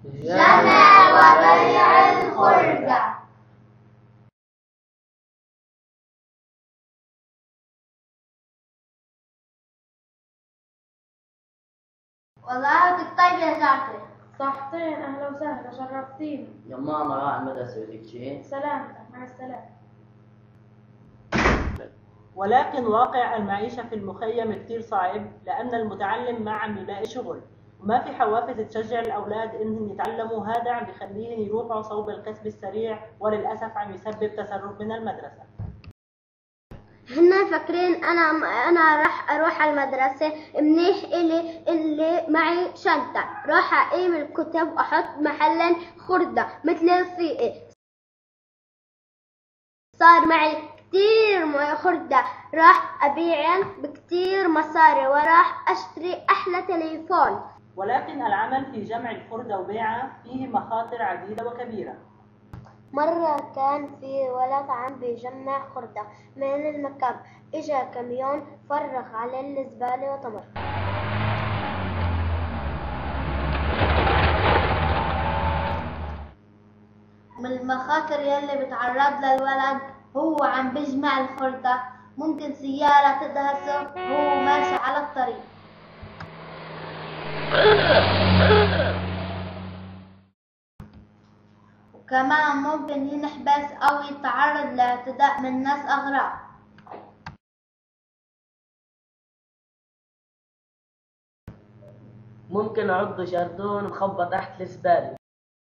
جمع وبيع الخردة. والله كنت طيب يا جعفر. صحتين، أهلا وسهلا، شرفتيني. يا ماما راح المدرسة بدك شيء؟ سلامتك، مع السلامة. ولكن واقع المعيشة في المخيم كتير صعب، لأن المتعلم ما عم يلاقي شغل وما في حوافز تشجع الأولاد إنهم يتعلموا. هذا عم بيخليهم يروحوا صوب الكسب السريع، وللأسف عم يسبب تسرب من المدرسة. هن فاكرين انا راح اروح على المدرسه منيح اللي معي شنطه، راح اقيم الكتب واحط محلا خرده مثل الفيقه. صار معي كتير خرده، راح ابيعن بكتير مصاري وراح اشتري احلى تليفون. ولكن العمل في جمع الخردة وبيعها فيه مخاطر عديدة وكبيرة. مرة كان في ولد عم بيجمع خردة من المكب، اجا كميون فرغ عليه الزبالة وطمر. من المخاطر يلي بتعرض للولد هو عم بيجمع الخردة، ممكن سيارة تدهسه وهو ماشي على الطريق. وكمان ممكن ينحبس أو يتعرض لاعتداء من ناس أغراب. ممكن أعض جردون مخبى تحت الزبالة،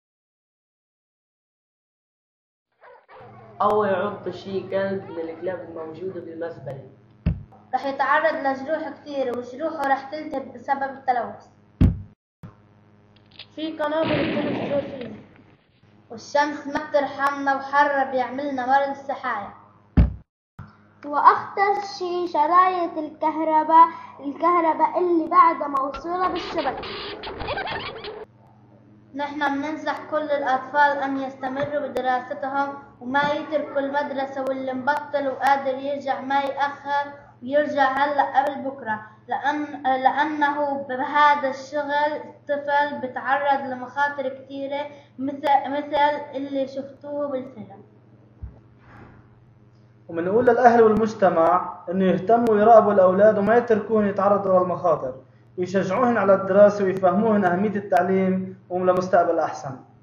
أو يعض شي كلب من الكلاب الموجودة بالمزبلة. رح يتعرض لجروح كتير وجروحه رح تلتهب بسبب التلوث. في قنابل بتنفجر فينا، والشمس ما بترحمنا وحر بيعملنا مرض السحايا. واخطر شي شرايط الكهرباء اللي بعدها موصولة بالشبكة. نحن بننصح كل الأطفال أن يستمروا بدراستهم وما يتركوا المدرسة، واللي مبطل وقادر يرجع ما يأخر ويرجع هلأ قبل بكرة، لأنه بهذا الشغل الطفل بتعرض لمخاطر كتيرة مثل اللي شفتوه بالفيلم. ومنقول للأهل والمجتمع إنه يهتموا ويراقبوا الأولاد وما يتركوهم يتعرضوا للمخاطر، ويشجعوهن على الدراسة ويفهموهن أهمية التعليم ولمستقبل أحسن.